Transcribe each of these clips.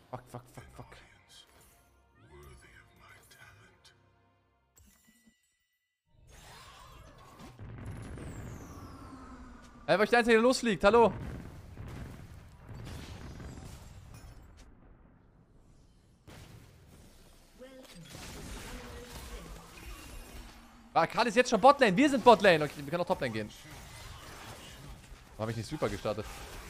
Fuck, fuck, fuck, fuck. Weil ich der Einzige, der losfliegt. Hallo. Gerade ist jetzt schon Botlane. Wir sind Botlane. Okay, wir können auch Toplane gehen. Warum habe ich nicht super gestartet?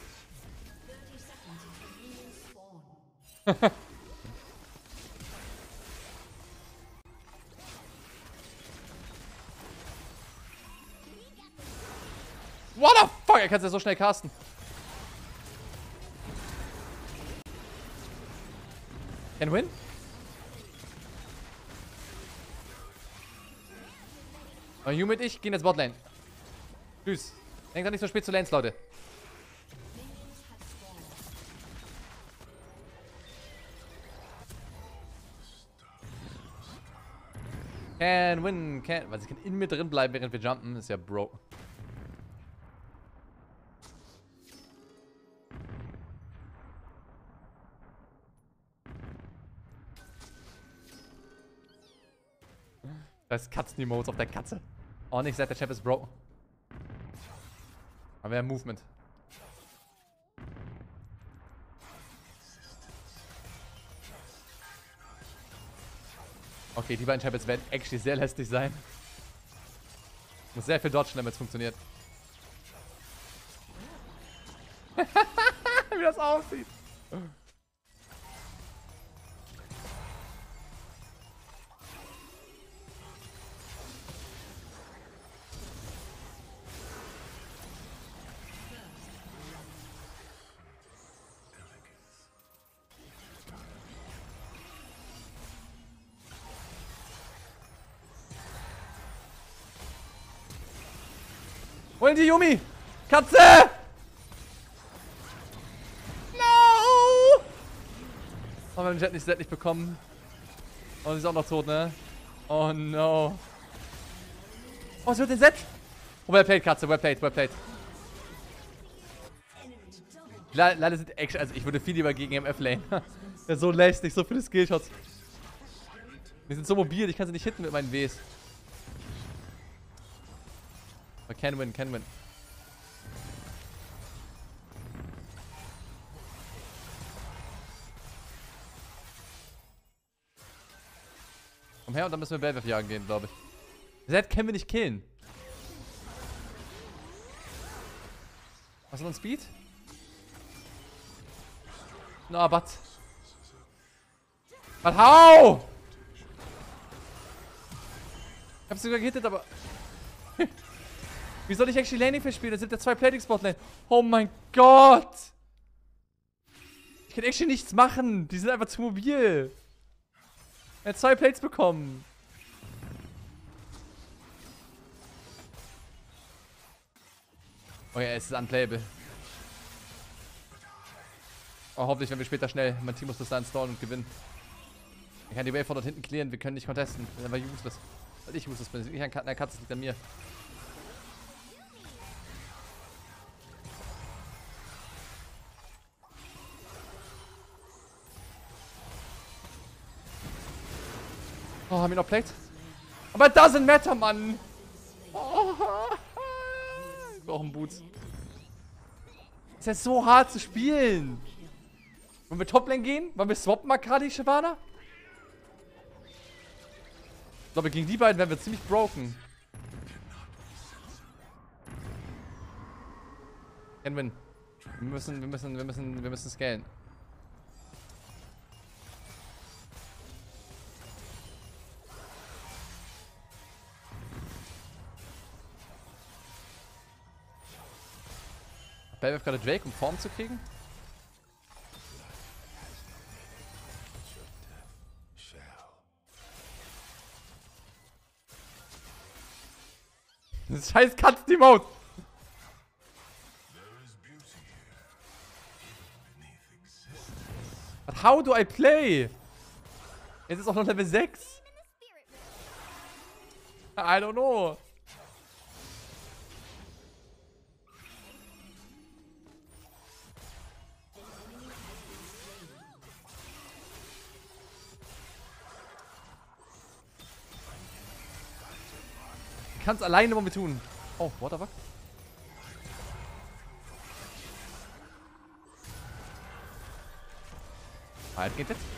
What the fuck? Er kann es ja so schnell casten. Can win? Und Yu mit ich gehen jetzt Botlane. Tschüss. Denkt doch nicht so spät zu Lanes, Leute. Can win, can. Was, ich kann in mir drin bleiben, während wir jumpen. Ist ja Bro. Das ist Katzen-Emotes auf der Katze. Oh, nicht seit der Champ ist Bro. Aber wir haben Movement. Okay, die beiden Champions werden actually sehr lästig sein. Muss sehr viel dodgen, damit es funktioniert. Wie das aussieht. Holen die Yumi! Katze! No! Oh, wir haben den Jet nicht bekommen. Und sie ist auch noch tot, ne? Oh no. Oh, sie wird den Set! Oh, well played, Katze, well played, well played. Leider sind Action, also ich würde viel lieber gegen MF-Lane. Der ist so lästig, so viele Skillshots. Wir sind so mobil, ich kann sie nicht hitten mit meinen Ws. Aber can win, can win. Komm her und dann müssen wir Belwef jagen gehen, glaube ich. Zed können wir nicht killen. Was ist noch ein Speed? No, but how? Ich hab's sogar gehittet, aber... Wie soll ich actually Laning verspielen? Da sind ja 2 Plating Spot Lane. Oh mein Gott! Ich kann actually nichts machen. Die sind einfach zu mobil. Er hat 2 Plates bekommen. Oh ja, es ist unplayable. Oh, hoffentlich, wenn wir später schnell. Mein Team muss bis dahin stallen und gewinnen. Ich kann die Wave von dort hinten clearen. Wir können nicht contesten. Das ist einfach useless. Weil ich useless bin. Ich an der Katze, liegt an mir. Oh, haben wir noch Plate? Aber it doesn't matter, Mann! Oh, wir brauchen Boots. Ist ja so hart zu spielen. Wollen wir Toplane gehen? Wollen wir swappen, Akali, Shyvana? Ich glaube, gegen die beiden werden wir ziemlich broken. Can win. Wir müssen scalen. Belwef gerade Drake, um Form zu kriegen? Das ist scheiß Katzen-Emote! But how do I play? Jetzt ist auch noch Level 6. I don't know. kann es alleine mit mir tun. Oh, what the fuck? Halt, geht jetzt.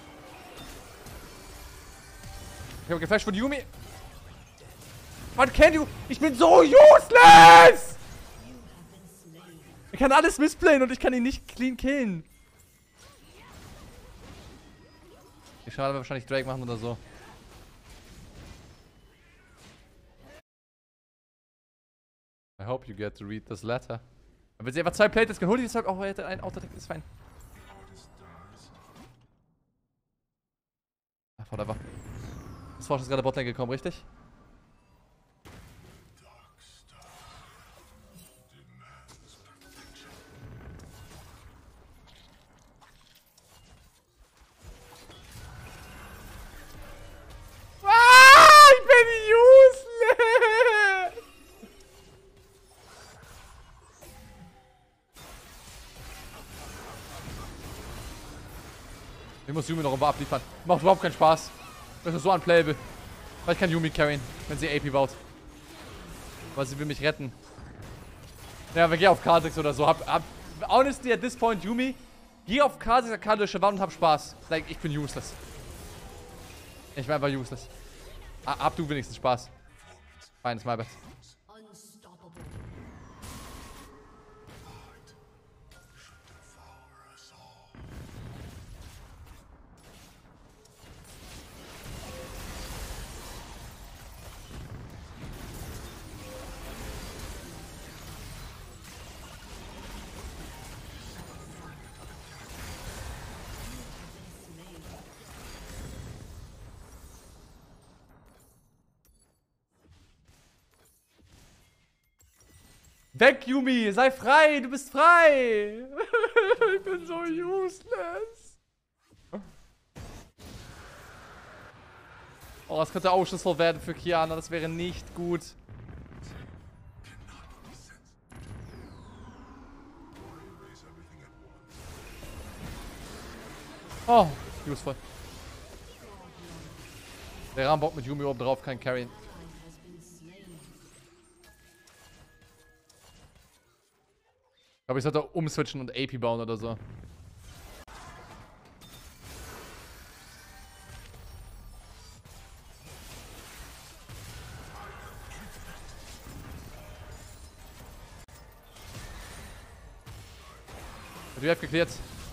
Ich habe geflasht von Yuumi. Man kennt you. Ich bin so useless! Ich kann alles missplayen und ich kann ihn nicht clean killen. Ich schade, wahrscheinlich Drake machen oder so. I hope you get to read this letter. Wenn sie einfach 2 Plates geholt, die oh, er hätte ein Autodeck, ist fein. Ach, whatever. Das Forsch ist gerade Botlane gekommen, richtig? Ich bin useless! Ich muss Yuumi noch immer abliefern. Macht überhaupt keinen Spaß. Das ist so unplayable. Weil ich kann Yuumi carryen, wenn sie AP baut. Weil sie will mich retten. Ja, wir gehen auf Kha'Zix oder so. Honestly, at this point, Yuumi, geh auf Kha'Zix, arkadische Wand und hab Spaß. Like, ich bin useless. Ich bin einfach useless. Hab du wenigstens Spaß. Feines my bad. Weg, Yuumi! Sei frei! Du bist frei! Ich bin so useless! Oh, das könnte Ausschlussvoll werden für Qiyana. Das wäre nicht gut. Oh, useful. Der Rahmenbock mit Yuumi oben drauf kann carryen. Ich glaube, ich sollte umswitchen und AP bauen oder so. Die Web geklärt.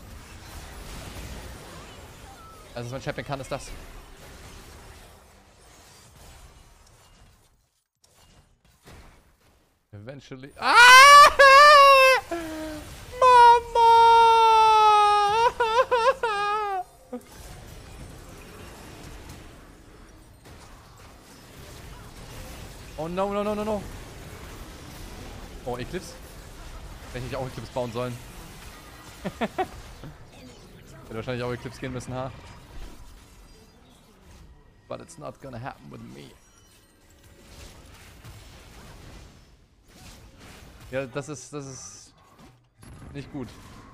Also, was mein Champion kann, ist das. Eventually. Ah! Mama! Oh no, no, no, no, no. Oh, Eclipse? Hätte ich auch Eclipse bauen sollen. Hätte wahrscheinlich auch Eclipse gehen müssen, ha? But it's not gonna happen with me. Ja, das ist nicht gut.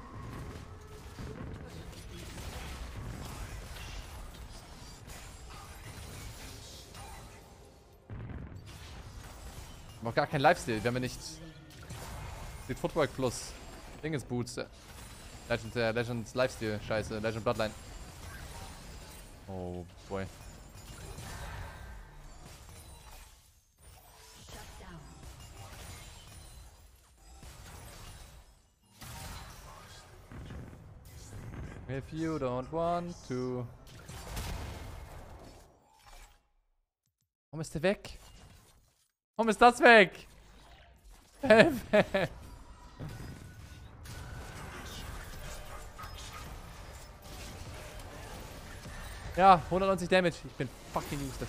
Wir haben auch gar kein Lifesteal, wenn wir nicht den Footwork plus Dinges Boots. Legend Lifesteal, scheiße, Legend Bloodline. Oh boy. If you don't want to. Warum ist der weg? Warum ist das weg? Ja, 190 Damage. Ich bin fucking useless.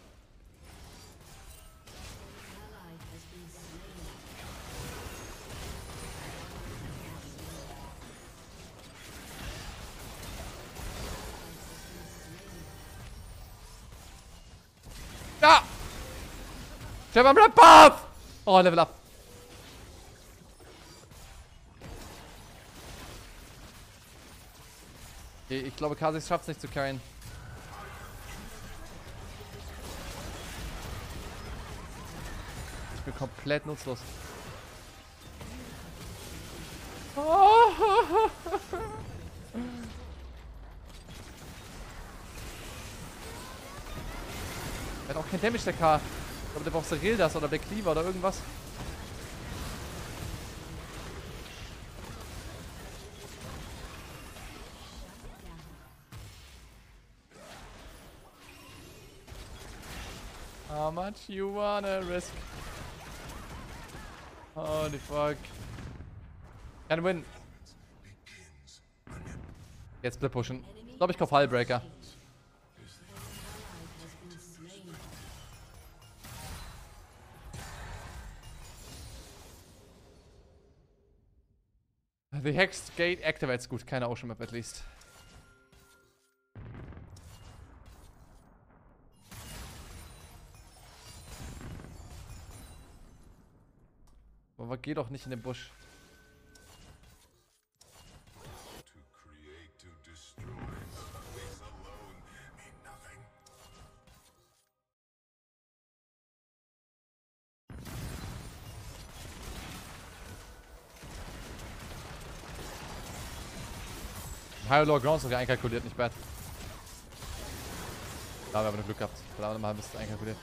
Ja! Trevor, bleib buff! Oh, Level up. Ich glaube, Kha'Zix schafft es nicht zu carryen. Ich bin komplett nutzlos. Oh. Er hat auch kein Damage, der K. Ich glaube, der braucht Serildas oder Black Cleaver oder irgendwas. How much you wanna risk? Holy fuck. Can win. Jetzt bitte pushen. Ich glaube, ich kaufe Hullbreaker. The Hexed Gate activates. Gut, keine Ocean Map at least. Aber geh doch nicht in den Busch. High Low Ground sogar einkalkuliert, nicht bad. Da haben wir aber nur Glück gehabt. Da haben wir mal ein bisschen einkalkuliert.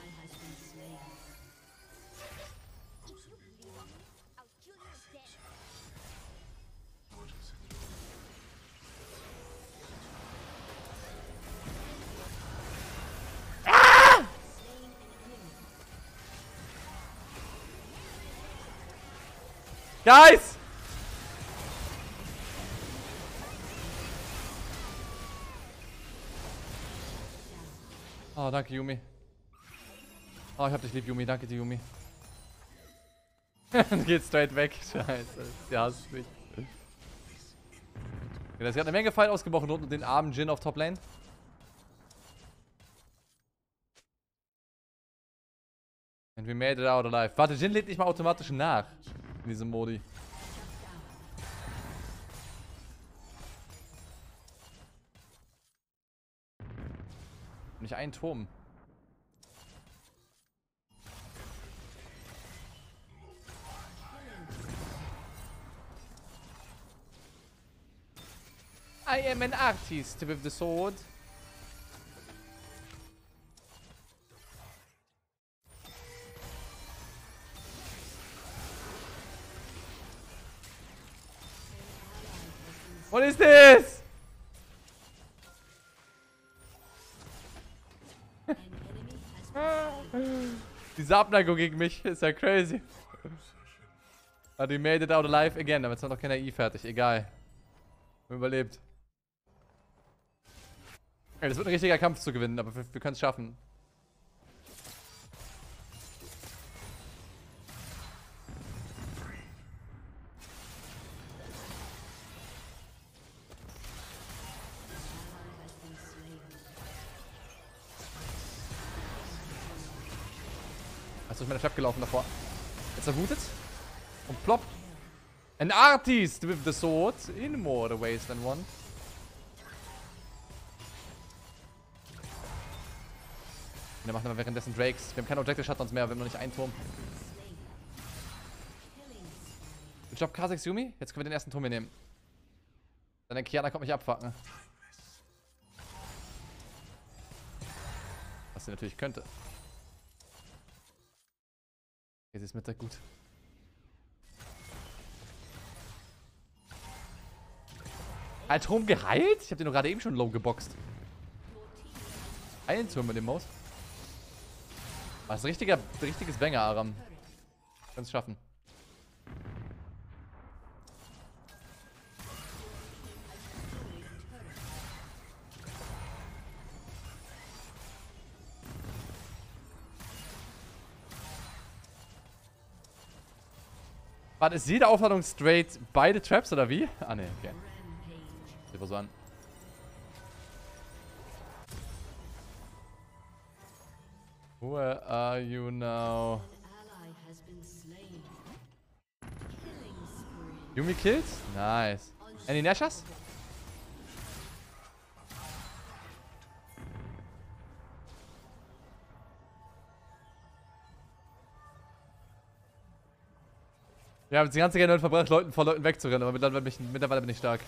Guys! Oh, danke, Yumi. Oh, ich hab dich lieb, Yumi. Danke dir, Yumi. Geht straight weg. Scheiße. Ja, hasst mich. Ja, da ist gerade eine Menge Fight ausgebrochen rund um den armen Jhin auf Top Lane. And we made it out alive. Warte, Jhin lädt nicht mal automatisch nach. In diesem Modi. Nicht ein Turm. I am an artist with the sword. What is this? Diese Abneigung gegen mich ist ja crazy. Aber die made it out alive again. Aber jetzt noch keiner I fertig. Egal. Überlebt. Okay, das wird ein richtiger Kampf zu gewinnen, aber wir können es schaffen. Hast du durch meine Trap gelaufen davor? Jetzt verwutet. Und plopp. An artist with the sword in more ways than one. Wir machen aber währenddessen Drakes. Wir haben keine Objective Shutdowns mehr, wir haben noch nicht einen Turm. Good job, Kha'Zix Yumi. Jetzt können wir den ersten Turm hier nehmen. Deine Kiana kommt mich abfucken. Was sie natürlich könnte. Okay, sie ist mit der gut. Ein Turm geheilt? Ich hab den doch gerade eben schon low geboxt. Einen Turm mit dem Maus. Das ist ein richtiges Banger, Aram. Kannst schaffen. Warte, ist jede Aufladung straight beide Traps oder wie? Ah ne, okay. Sieht so an. Where are you now? Yumi kills? Nice. Any Nashas? Wir haben die ganze Zeit verbracht, vor Leuten wegzurennen, aber mittlerweile bin ich stark.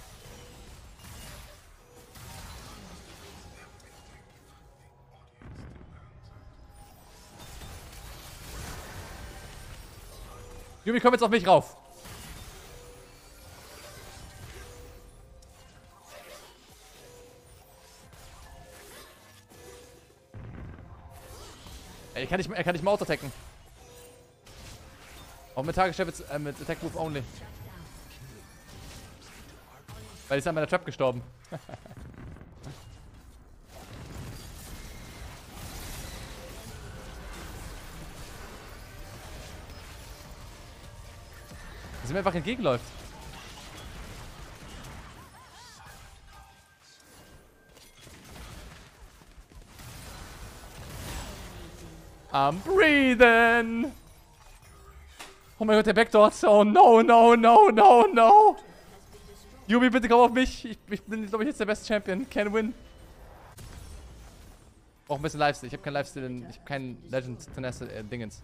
Yumi, komm jetzt auf mich rauf. Ey, er kann nicht mal auto-attacken. Auch mit Tageschef mit Attack Move Only. Weil die ist an meiner Trap gestorben. Dass mir einfach entgegenläuft. I'm breathing. Oh mein Gott, der Backdoor. Oh no, no, no, no, no. Yumi, bitte komm auf mich. Ich bin, glaube ich, jetzt der beste Champion. Can win. Brauch ein bisschen Lifesteal. Ich habe keinen Lifesteal, ich habe keinen Legend Tenacity Dingens.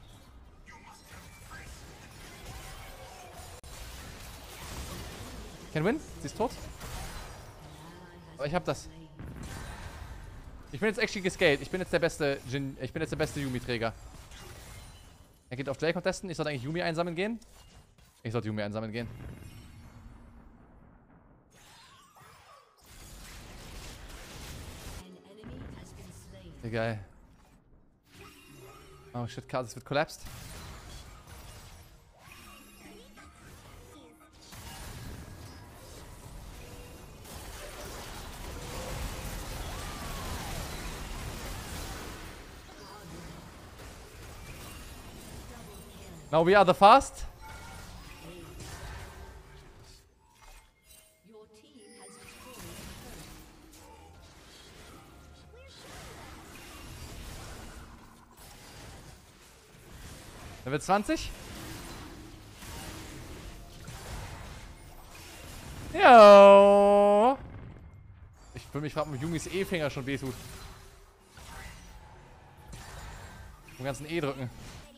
Can win? Sie ist tot. Aber ich hab das. Ich bin jetzt actually gescaled. Ich bin jetzt der beste Yumi-Träger. Er geht auf Drake contesten. Ich sollte eigentlich Yumi einsammeln gehen. Ich sollte Yumi einsammeln gehen. Egal. Oh shit, Kasus wird collapsed. Now we are the fast. Level 20. Jo. Ich will mich fragen, ob Yumis E-Finger schon wehtut. Den ganzen E drücken.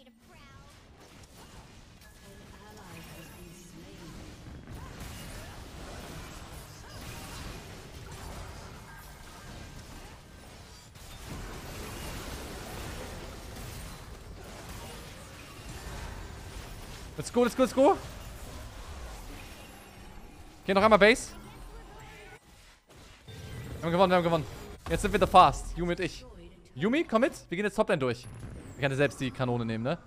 Let's go, let's go, let's go. Okay, noch einmal Base. Wir haben gewonnen, wir haben gewonnen. Jetzt sind wir the fast. Yumi und ich. Yumi, komm mit. Wir gehen jetzt Toplane durch. Ich kann ja selbst die Kanone nehmen, ne?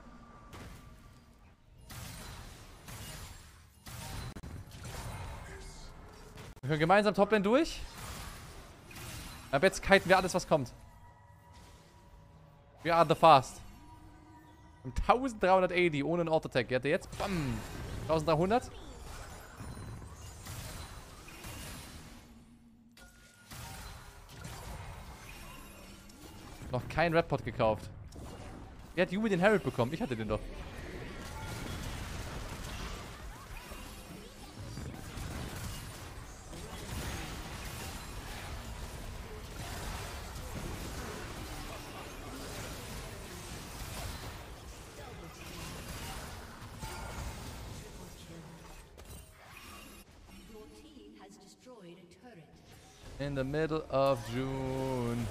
Wir können gemeinsam Toplane durch. Aber jetzt kiten wir alles, was kommt. We are the fast. 1380 ohne einen Auto-Attack. Er hatte jetzt, bam, 1300. Noch kein Red Pot gekauft. Wer hat Yumi den Herald bekommen? Ich hatte den doch. In the middle of June.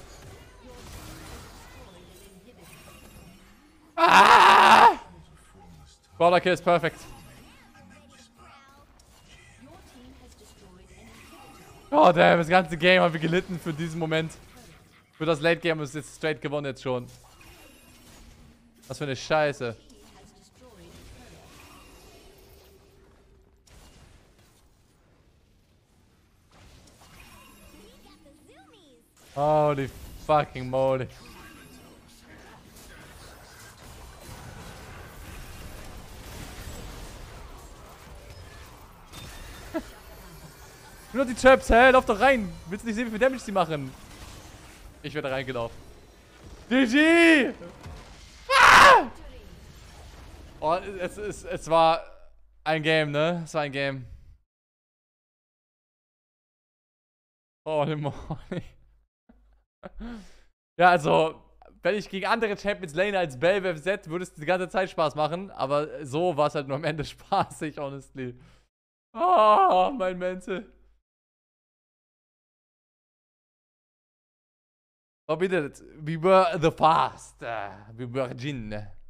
Ah! Brawler Kill ist perfekt. Oh damn, das ganze Game haben wir gelitten für diesen Moment. Für das Late Game ist jetzt straight gewonnen jetzt schon. Was für eine Scheiße. Holy fucking moly. Nur die Traps, hä? Lauf doch rein. Willst du nicht sehen, wie viel Damage sie machen? Ich werde reingelaufen. GG! Ah! Oh, es war ein Game, ne? Es war ein Game. Holy moly. Ja, also, wenn ich gegen andere Champions lane als Belvev Z, würde es die ganze Zeit Spaß machen. Aber so war es halt nur am Ende spaßig, honestly. Oh, mein Mental. Oh, we did it. We were the fast. We were Jin.